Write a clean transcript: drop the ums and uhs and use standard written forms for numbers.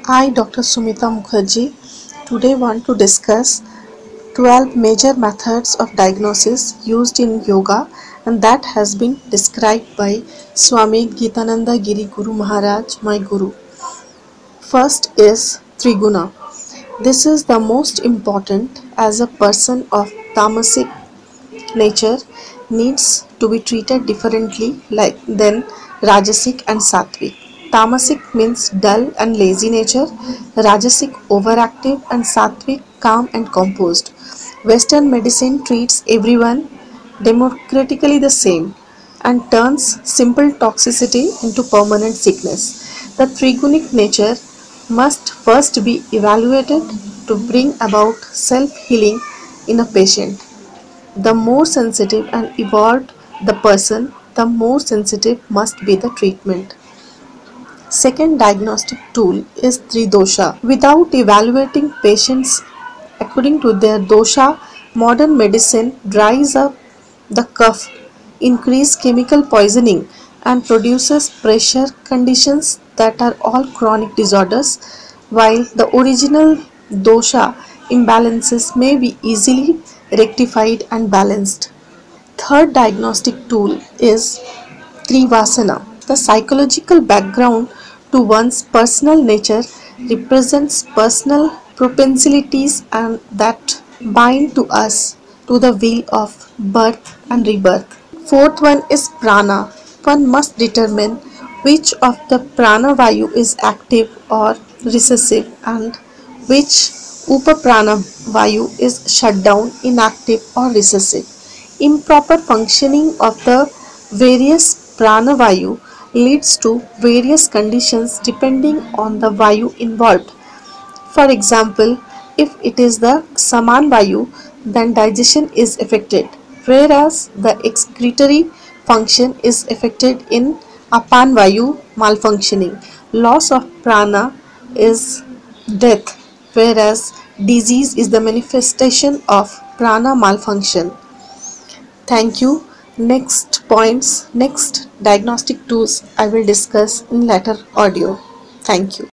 I, Dr. Sumita Mukherjee, today want to discuss 12 major methods of diagnosis used in yoga, and that has been described by Swami Gitananda Giri Guru Maharaj, my Guru. First is Triguna. This is the most important as a person of tamasic nature needs to be treated differently than Rajasic and Sattvic. Tamasic means dull and lazy nature, Rajasic overactive, and Sattvic calm and composed. Western medicine treats everyone democratically the same and turns simple toxicity into permanent sickness. The trigonic nature must first be evaluated to bring about self-healing in a patient. The more sensitive and evolved the person, the more sensitive must be the treatment. Second diagnostic tool is Tridosha. Without evaluating patients according to their dosha, modern medicine dries up the cough, increases chemical poisoning, and produces pressure conditions that are all chronic disorders, while the original dosha imbalances may be easily rectified and balanced. Third diagnostic tool is Trivasana. The psychological background to one's personal nature represents personal propensities and that bind to us to the wheel of birth and rebirth. Fourth one is Prana. One must determine which of the prana vayu is active or recessive and which upaprana vayu is shut down, inactive or recessive. Improper functioning of the various prana vayu leads to various conditions depending on the vayu involved. For example, if it is the saman vayu, then digestion is affected, whereas the excretory function is affected in apan vayu malfunctioning. Loss of prana is death, whereas disease is the manifestation of prana malfunction. Thank you. Next diagnostic tools I will discuss in later audio. Thank you.